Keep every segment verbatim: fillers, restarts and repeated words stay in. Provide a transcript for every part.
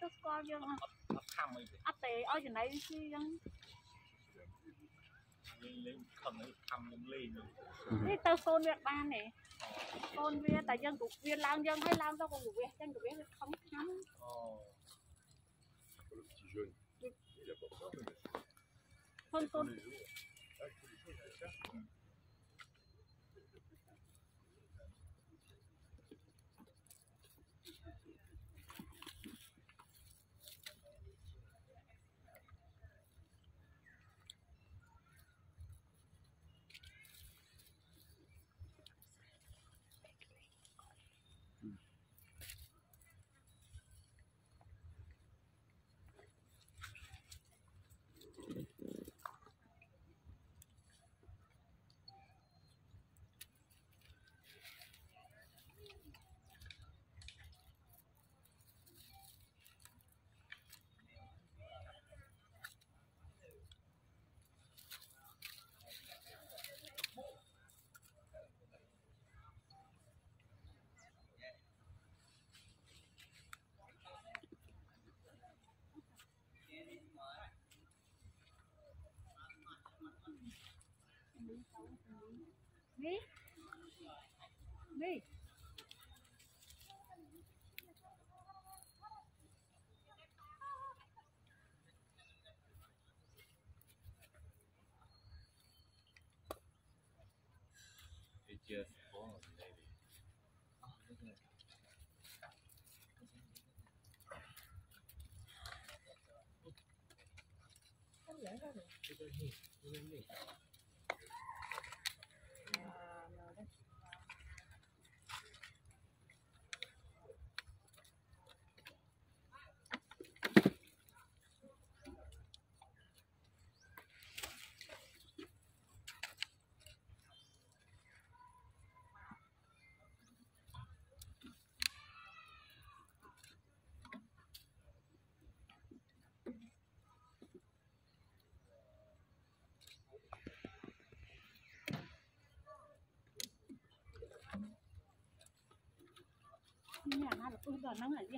coi chưa thăm ấy ắt tệ ở trên này chứ dân lên không ấy thăm lên đi tao xôn việc ban này xôn việc tại dân cục viên lang dân hay lang tao còn cục việc dân cục việc không nắm hơn xôn đi đi It's just born maybe nhà nào được ướt nắng là gì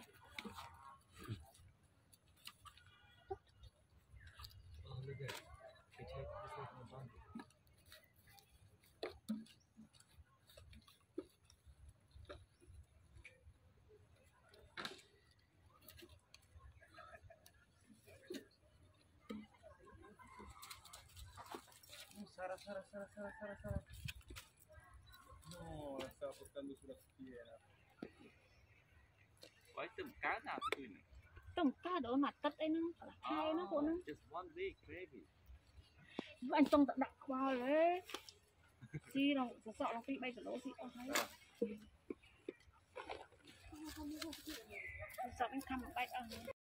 Sara, Sara, Sara, Sara, Sara, Sara. No, la estaba portando sulla schiena. Quái từng cá nào tụi này? từng cá đổ mặt tất ấy nó hai nó của nó. Just one big baby. Anh tông tận đặt qua đấy. Chi đâu, sợ nó phi bay cả lỗ gì ông thấy. Sợ anh khăm bay ở